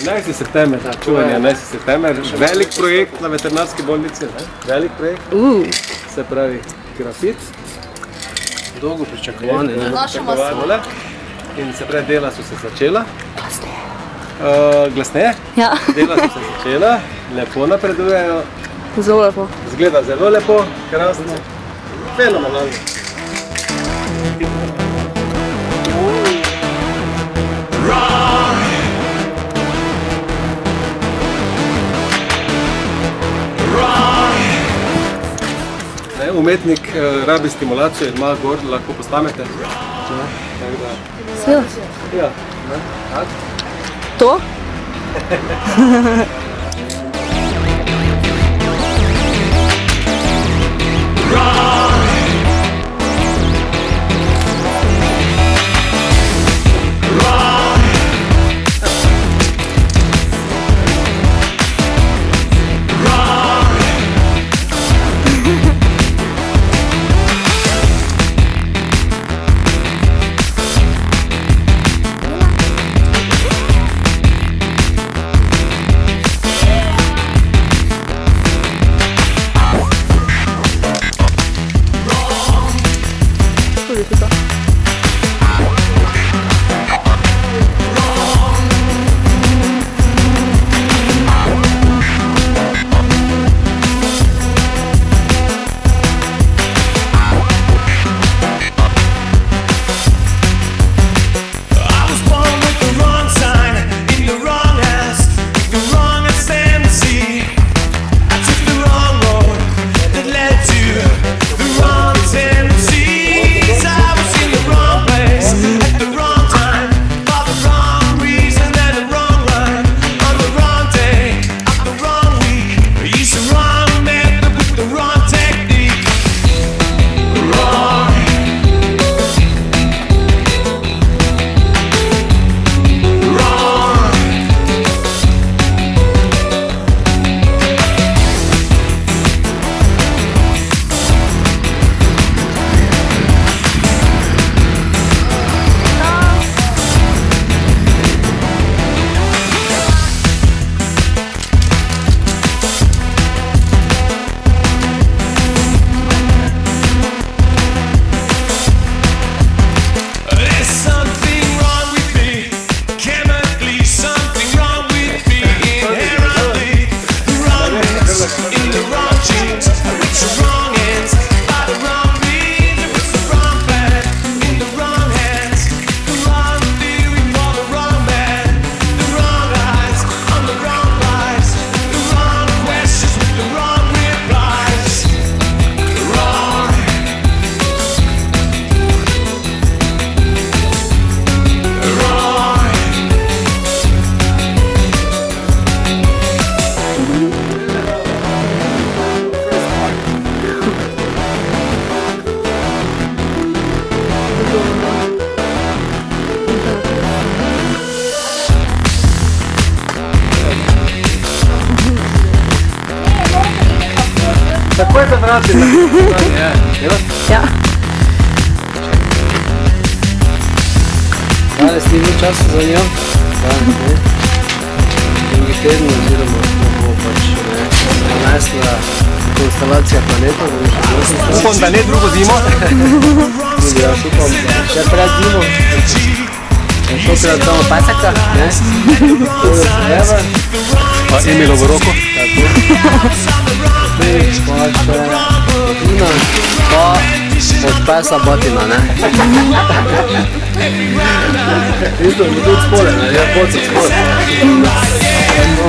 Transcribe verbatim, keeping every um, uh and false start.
enajsti september, čuvanje enajsti september, velik projekt na veterinarski bolnici, velik projekt, se pravi grafit. Dolgo pričakovane, ne? Pričakovane. In se pravi, dela so se začela. Glasneje? Ja. Dela so se začela, lepo napredujejo. Zelo lepo. Zgleda zelo lepo, krasno, fenomenalno. Umetnik rabi stimulacijo in malo gor, lahko postamete. Sveda. Ja. To? Tako je to vrati. Ja. Danes ni bil čas za njo. Drugi teden oziroma bo pač nanesla konstelacija planeta. Upam, da ne drugo zimo. Tudi jaz upam, da še pred zimo. Tokrat damo pasaka, ne? To je treba. Pa Emilovo roko. Pa še Dina, pa od pesa Batina, ne? Isto, mi tudi spole, ne? Ja, pod se spole.